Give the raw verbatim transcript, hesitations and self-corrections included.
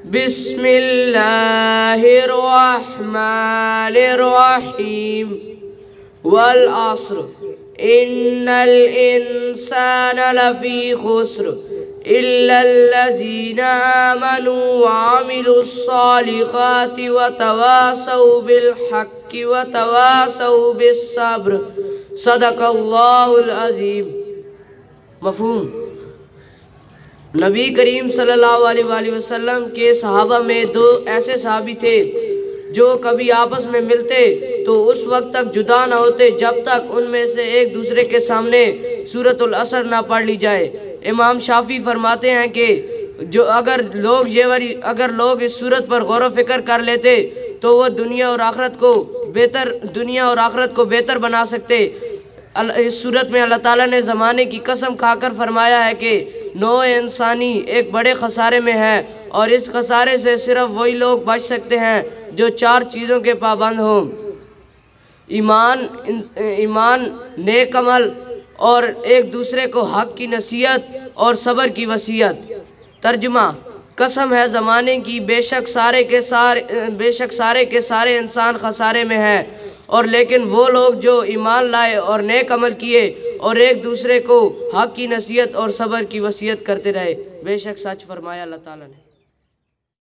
بسم اللہ الرحمن الرحیم والعصر ان الانسان لفی خسر الا الذین آمنوا وعملوا الصالحات وتواصوا بالحق وتواصوا بالصبر صدق اللہ العظیم۔ مفہوم: نبی کریم صلی اللہ علیہ وآلہ وسلم کے صحابہ میں دو ایسے صحابی تھے جو کبھی آپس میں ملتے تو اس وقت تک جدا نہ ہوتے جب تک ان میں سے ایک دوسرے کے سامنے سورۃ العصر نہ پڑھ لی جائے۔ امام شافعی فرماتے ہیں کہ جو اگر لوگ یہ والی اگر لوگ اس صورت پر غور و فکر کر لیتے تو وہ دنیا اور آخرت کو بہتر دنیا اور آخرت کو بہتر بنا سکتے۔ اس صورت میں اللہ تعالیٰ نے زمانے کی قسم کھا کر فرمایا ہے کہ نوع انسانی ایک بڑے خسارے میں ہے اور اس خسارے سے صرف وہی لوگ بچ سکتے ہیں جو چار چیزوں کے پابند ہوں: ایمان ایمان نیک عمل اور ایک دوسرے کو حق کی نصیحت اور صبر کی وصیت۔ ترجمہ: قسم ہے زمانے کی، بے شک سارے کے سارے بے شک سارے کے سارے انسان خسارے میں ہیں، اور لیکن وہ لوگ جو ایمان لائے اور نیک عمل کیے اور ایک دوسرے کو حق کی نصیحت اور صبر کی وصیت کرتے رہے، بے شک سچ فرمایا اللہ تعالیٰ نے۔